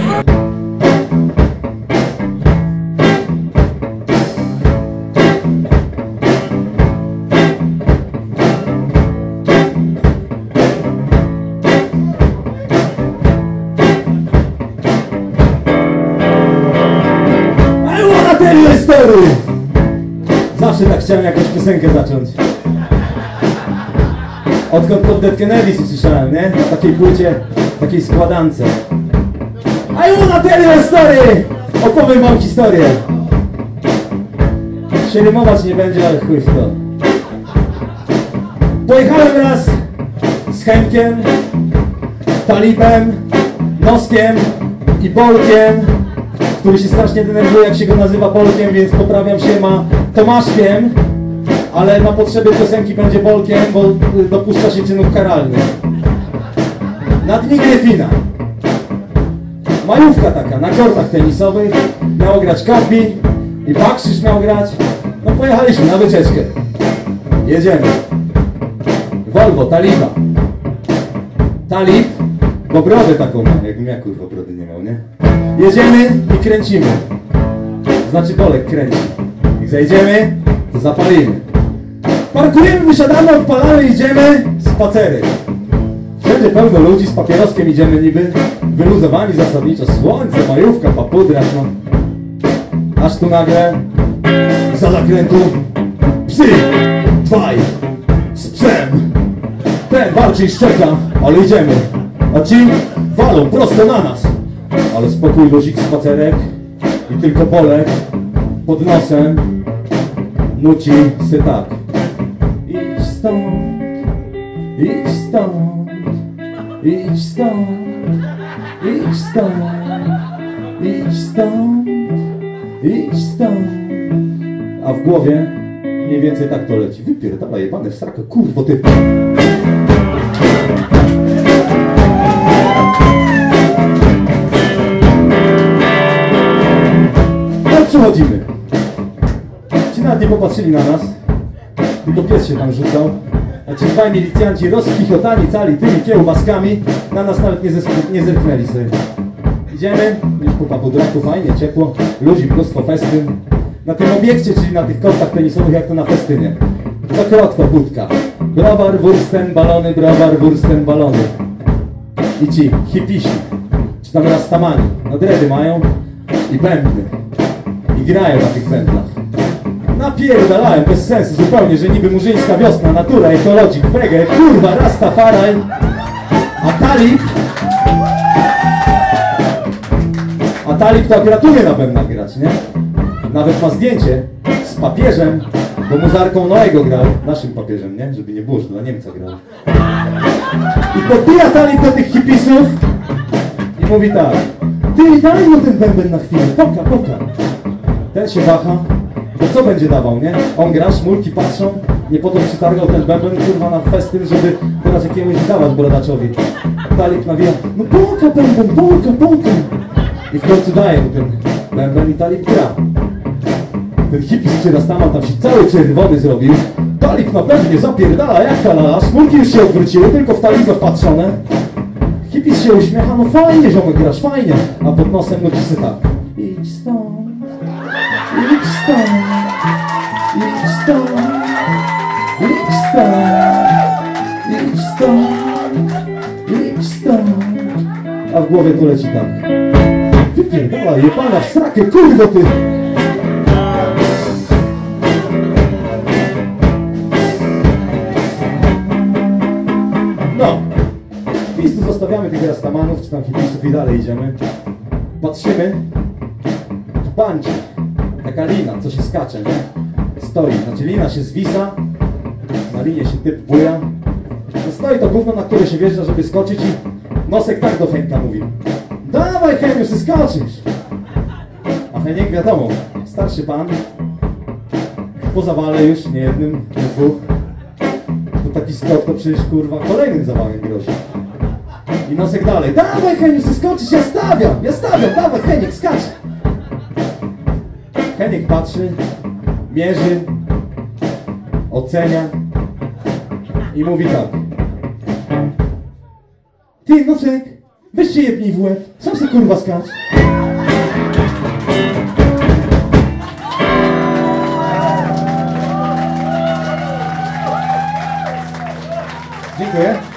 Zawsze tak chciałem jakąś piosenkę zacząć. Odkąd to w Dead Kennedys usłyszałem, nie? Na takiej płycie, takiej składance. I wanna tell you a story! Opowiem wam historię. Się rymować nie będzie, ale chuj w to. Pojechałem raz z Henkiem, Talibem, Noskiem i Bolkiem, który się strasznie denerwuje, jak się go nazywa Bolkiem, więc poprawiam się, ma Tomaszkiem, ale na potrzeby piosenki będzie Bolkiem, bo dopuszcza się czynów karalnych. Na dni Gryfina. Majówka taka, na kortach tenisowych, miało grać Kapi i Bakrzyż miał grać. No pojechaliśmy na wycieczkę. Jedziemy. Volvo, Taliba. Talib, bo brodę taką ma, jakbym ja kurwa brody nie miał, nie? Jedziemy i kręcimy. Znaczy Bolek kręci. Jak zajdziemy, to zapalimy. Parkujemy, wysiadamy, odpalamy, idziemy. Spacery. Wszędzie pełno ludzi, z papieroskiem idziemy niby. Wyluzowani zasadniczo. Słońce, majówka, papudra, no. Aż tu nagle za zakrętu psy, dwaj z psem. Ten walczy i szczeka, ale idziemy. A ci walą prosto na nas. Ale spokój, luzik, spacerek i tylko Bolek pod nosem nuci se tak. Idź stąd, idź stąd, idź stąd, idź stąd, idź stąd, idź stąd. A w głowie mniej więcej tak to leci. Wypierdala jebane w srakę, kurwo ty. Przechodzimy. Ci nawet nie popatrzyli na nas, tylko pies się tam rzucał. A ci dwaj milicjanci rozkichotani cali tymi kiełbaskami na nas nawet nie zerknęli sobie. Idziemy, już po papudraku, fajnie, ciepło, luzik, mnóstwo festyn. Na tym obiekcie, czyli na tych kortach tenisowych, jak to na festynie. Za krok to budka. Browar, wursten, balony, browar, wursten, balony. I ci hipisi, czy tam rastamani, no dredy mają i bębny. I grają na tych pętlach. Napierdalałem, bez sensu zupełnie, że niby murzyńska wiosna, natura, ekologik, wege, kurwa, Rastafari. A Talib to akurat umie na bębnach grać, nie? Nawet ma zdjęcie z papieżem, bo mu z Arką Noego grał, naszym papieżem, nie? Żeby nie było, że dla Niemca grał. I podbija Talib do tych hipisów i mówi tak: ty, daj mu ten bęben na chwilę, poka. Ten się waha, bo co będzie dawał, nie? On gra, szmulki patrzą, nie po to przytargał ten bęben, kurwa, na festyn, żeby teraz jakiemuś dawać brodaczowi. Talib nawija: no poka bęben, poka. I w końcu daje mu ten bęben i Talib gra. Ten hipis czy Rastaman tam się cały czerwony zrobił. Talib na pewnie zapierdala jak kalala, szmulki już się odwróciły, tylko w Taliba wpatrzone. Hipis się uśmiecha: no fajnie, ziomek, grasz, fajnie. A pod nosem nuci się tak: idź stąd, idź stąd, idź stąd, idź stąd, idź stąd, idź stąd. A w głowie to leci tak: wypierdala jebana w srakę, kurwo ty. No, pistu zostawiamy tych rastamanów, czy tam hipisów i dalej idziemy. Patrzymy, w bandzie taka lina, co się skacze, nie? Stoi, znaczy lina się zwisa, na linie się typ buja. No stoi to gówno, na które się wjeżdża, żeby skoczyć, i Nosek tak do Henka mówi: dawaj, Heniu, ty skoczysz. A Heniek, wiadomo, starszy pan, po zawale już, nie jednym, nie dwóch. To taki skok to przecież, kurwa, kolejnym zawałem grozi. I Nosek dalej: dawaj, Heniu, ty skoczysz, ja stawiam, dawaj, Heniek, skacz. Heniek patrzy, mierzy, ocenia i mówi tak: ty, Nosek, Weź się jebnij w łeb, sam se kurwa skacz. Dziękuję.